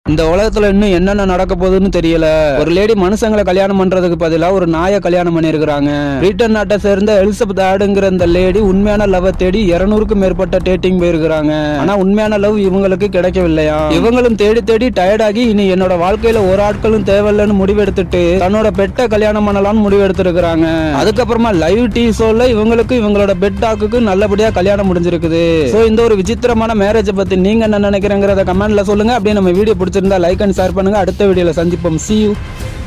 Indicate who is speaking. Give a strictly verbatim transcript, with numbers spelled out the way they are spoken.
Speaker 1: இந்த உலகத்துல இன்னும் என்னென்ன நடக்க போகுதுன்னு தெரியல. ஒரு லேடி மனுஷங்களை கல்யாணம் பண்றதுக்கு பதிலா ஒரு நாயை கல்யாணம் பண்ணிருக்காங்க. பிரிட்டன் நாட்டை சேர்ந்த எலிசபெத் ஆடுங்கிற இந்த லேடி உண்மையான லவ் தேடி இருநூறுக்கும் மேற்பட்ட டேட்டிங் போயிருக்காங்க. ஆனா உண்மையான லவ் இவங்களுக்கு கிடைக்கவில்லையா. இவங்களும் தேடி தேடி டயர்டாகி இனி என்னோட வாழ்க்கையில ஒரு ஆட்களும் தேவையில்லைன்னு முடிவெடுத்துட்டு தன்னோட பெட்டை கல்யாணம் பண்ணலாம்னு முடிவெடுத்திருக்காங்க. அதுக்கப்புறமா லைவ் டி ஷோல இவங்களுக்கு இவங்களோட பெட் டாக்குக்கு நல்லபடியா கல்யாணம் முடிஞ்சிருக்குது. சோ இந்த ஒரு விசித்திரமான மேரேஜ் பத்தி நீங்க என்ன நினைக்கிறீங்கறத கமெண்ட்ல சொல்லுங்க. அப்படியே நம்ம வீடியோ பிடிச்சிருந்தா லைக் அண்ட் ஷேர் பண்ணுங்க. அடுத்த வீடியோல சந்திப்போம். See you.